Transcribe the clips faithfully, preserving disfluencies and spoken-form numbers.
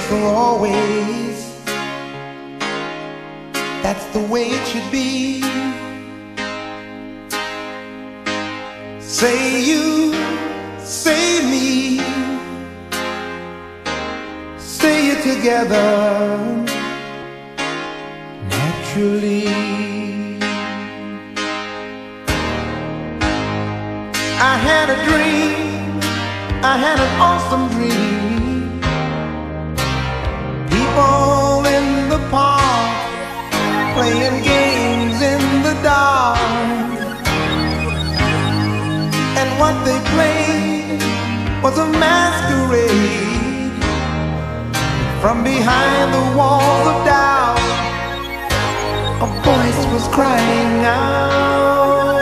for always. That's the way it should be. Say you, say me, say it together naturally. I had a dream, I had an awesome dream. People in the park playing games in the dark, and what they played was a masquerade. From behind the walls of doubt, a voice was crying out.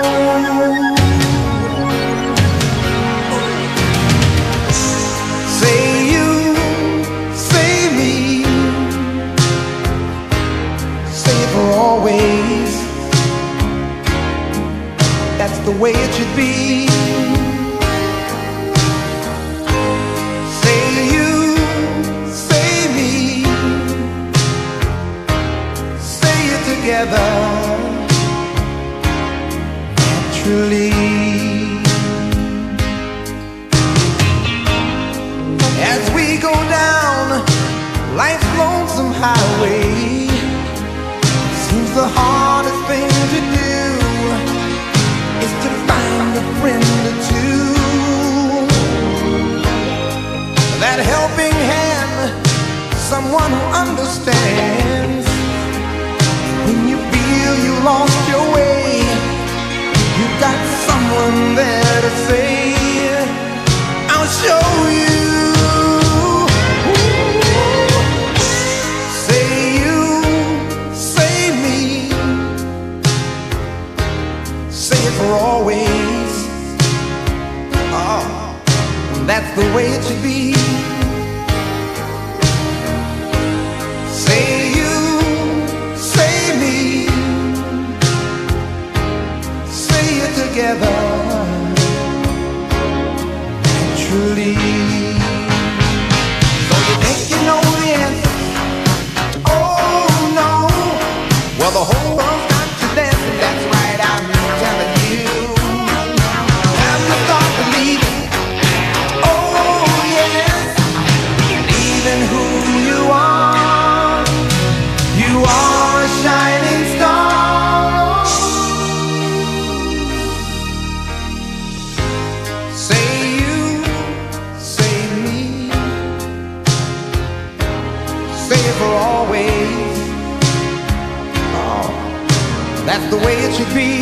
Say you, say me, say it for always. That's the way it should be. Say you, say me, say it together naturally. As we go down life's lonesome highway, seems the hardest thing to do is to find a friend or two. That helping hand, someone who understands. When you feel you lost your way, you got someone there to say, I'll show you. Say you, say me, say it for always. Oh, that's the way it should be. Say you, say me, say it together naturally. So you think you know the answer? Oh no. Well, the whole world's got to dance, and that's right, I'm telling you. Have to start believing. Oh yes, believe in who you are. You are a shining star. Say you, say me, say it for always. Oh, that's the way it should be.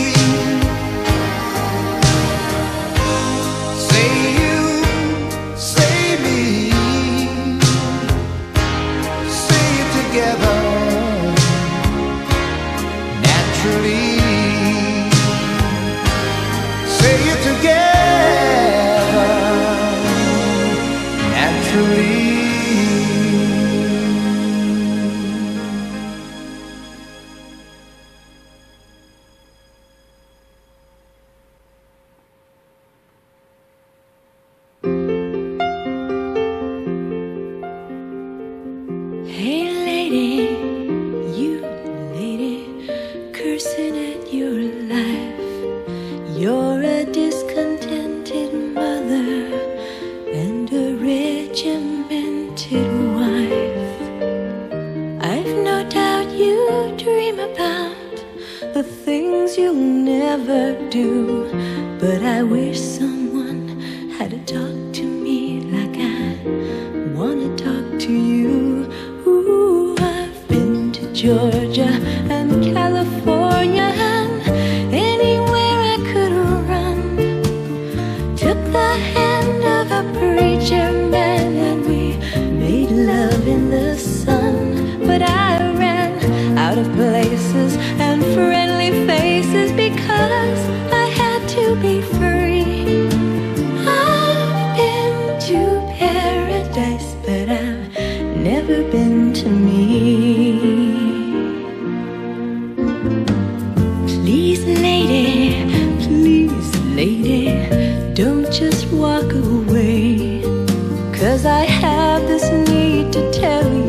Say you, say me, say it together naturally. Say it together naturally. Hey lady, you lady, cursing at your life. You're a discontented mother and a regimented wife. I've no doubt you dream about the things you'll never do, but I wish someone had to talk to me like I wanna talk to you. Ooh, I've been to Georgia and California and anywhere I could run. Took the hand of a preacher man and we made love in the sun. But I ran out of places and friendly faces because I had to be free. I've been to paradise, but I've never been to me. Please, lady, please, lady, don't just walk away, 'cause I have this need to tell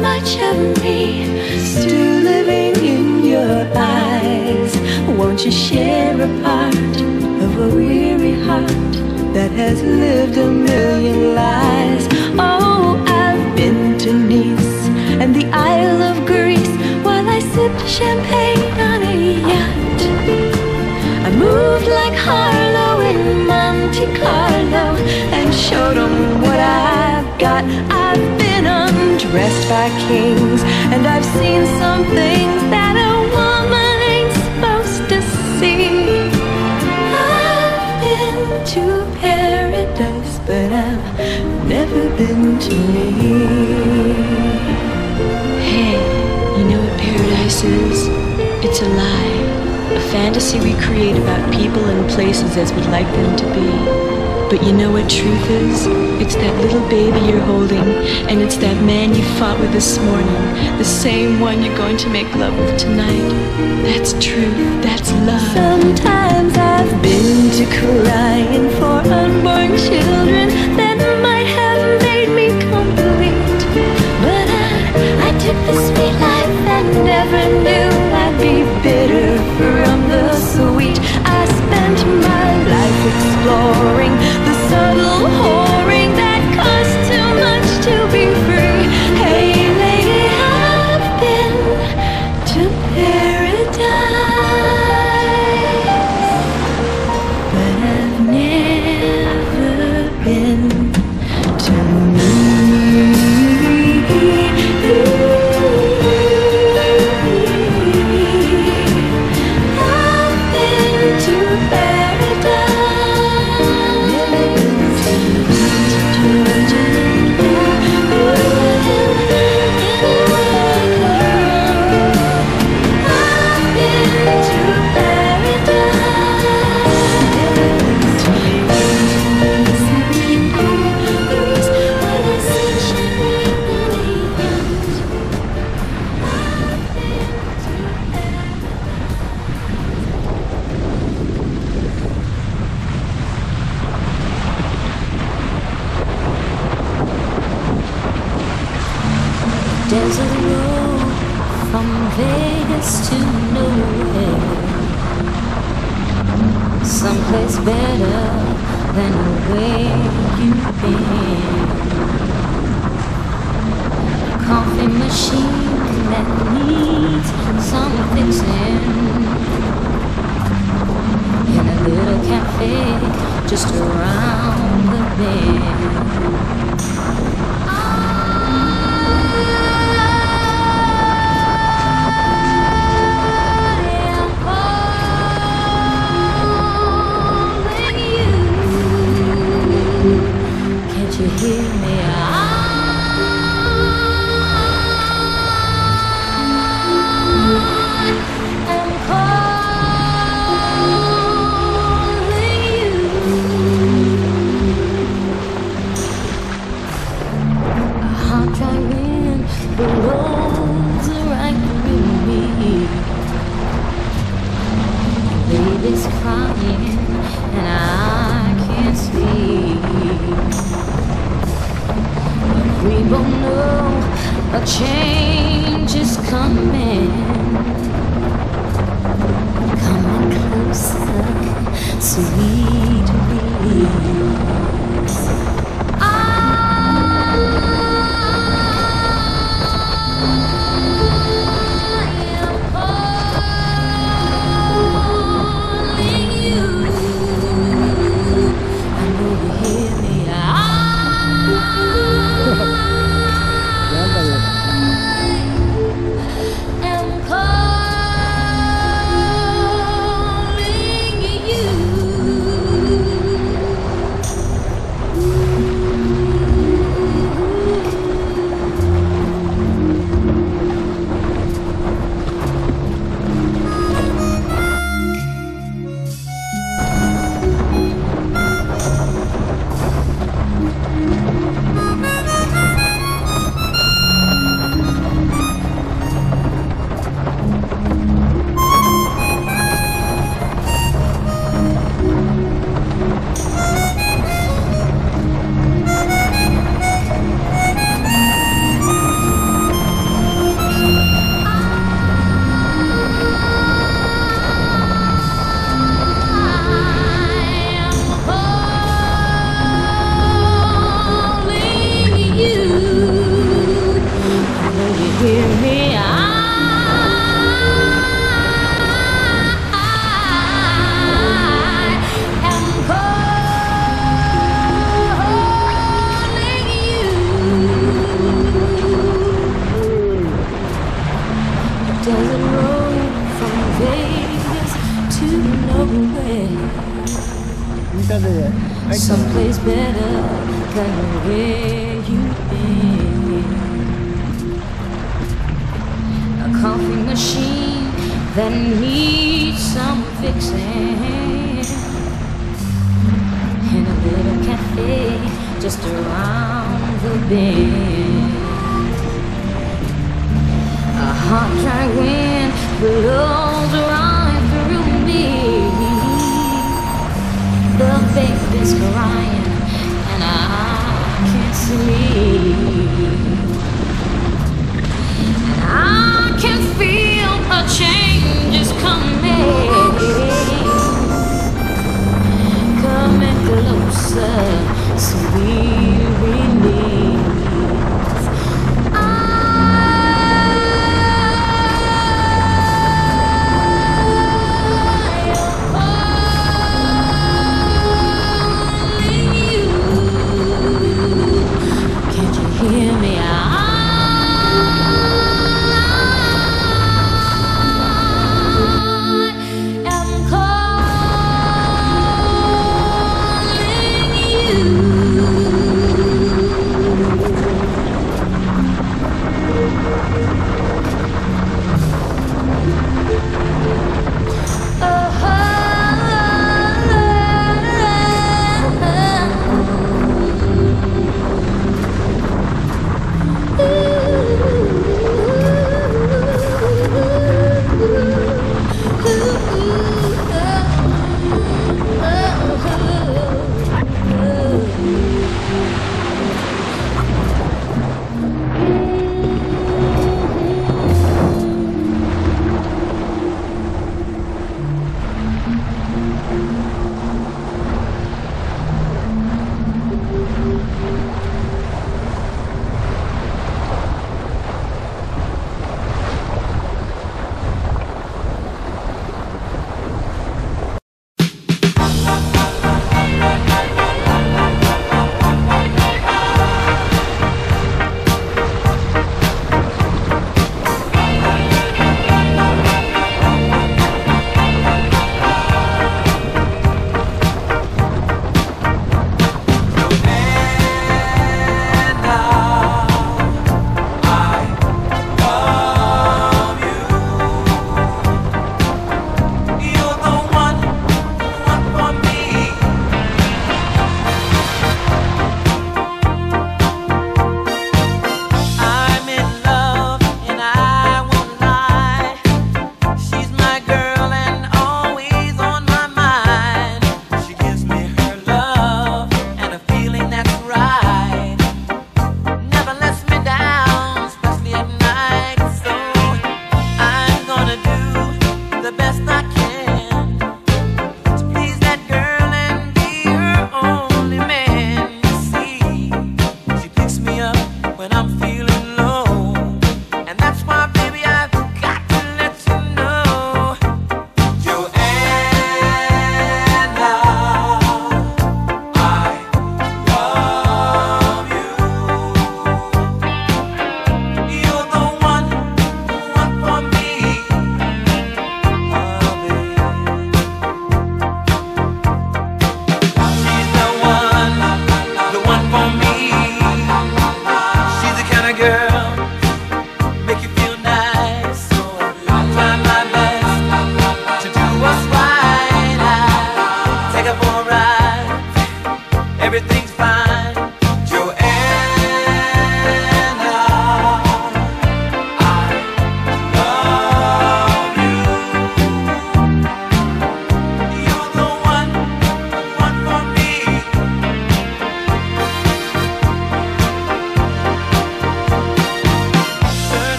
much of me still living in your eyes. Won't you share a part of a weary heart that has lived a million lives? Oh, I've been to Nice and the Isle of Greece while I sipped champagne on a yacht. I moved like Harlow in Monte Carlo and showed them what I've got. I've been undressed by kings and I've seen some things that a woman ain't supposed to see. I've been to paradise, but I've never been to me. Hey, you know what paradise is? It's a lie. A fantasy we create about people and places as we'd like them to be. But you know what truth is? It's that little baby you're holding, and it's that man you fought with this morning, the same one you're going to make love with tonight. That's truth, that's love. Sometimes I've been to crying for unborn children that might have made me complete. But I, I took the sweet life and never knew I'd be bitter from the sweet. I spent my life exploring the subtle whoring that costs too much to be free. Hey lady, I've been to paradise, but I've never been to me. Desert road from Vegas to nowhere, someplace better than where you've been. Coffee machine that needs some fixing, in a little cafe just around the bend. You hear me? I am calling you. A hot dry wind blows right through me. Baby's crying and I can't sleep. We both know a change is coming, coming closer, sweet release. I am calling you. I know you hear me. I am calling you. somewhere, someplace better than where you've been. A coffee machine that needs some fixing, and a little cafe just around the bend. A hot, dry wind blows right through me. The baby's crying and I can't sleep. And I can feel a change is coming, coming closer, sweet relief.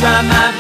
try my